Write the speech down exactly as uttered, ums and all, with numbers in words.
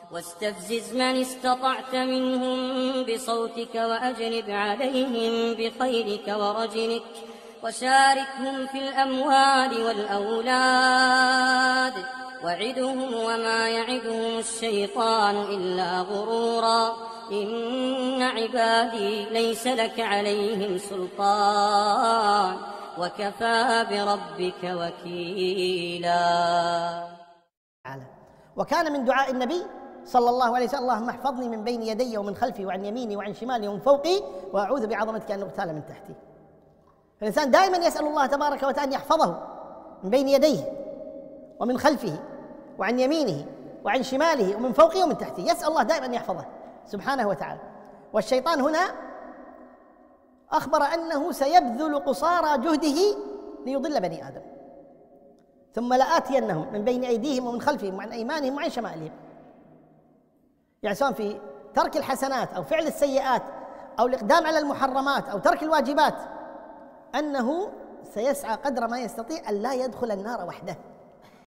واستفزز من استطعت منهم بصوتك وأجلب عليهم بخيلك ورجلك وشاركهم في الأموال والأولاد وعدهم وما يعدهم الشيطان إلا غرورا إن عبادي ليس لك عليهم سلطان وكفى بربك وكيلا. وكان من دعاء النبي صلى الله عليه وسلم: اللهم احفظني من بين يدي ومن خلفي وعن يميني وعن شمالي ومن فوقي وأعوذ بعظمتك أن أغتال من تحتي. فالإنسان دائما يسأل الله تبارك وتعالى أن يحفظه من بين يديه ومن خلفه وعن يمينه وعن شماله ومن فوقه ومن تحته، يسأل الله دائما أن يحفظه سبحانه وتعالى. والشيطان هنا أخبر أنه سيبذل قصارى جهده ليضل بني آدم، ثم لآتينهم من بين أيديهم ومن خلفهم وعن أيمانهم وعن شمائلهم، يعني سواء في ترك الحسنات أو فعل السيئات أو الإقدام على المحرمات أو ترك الواجبات، أنه سيسعى قدر ما يستطيع أن لا يدخل النار وحده.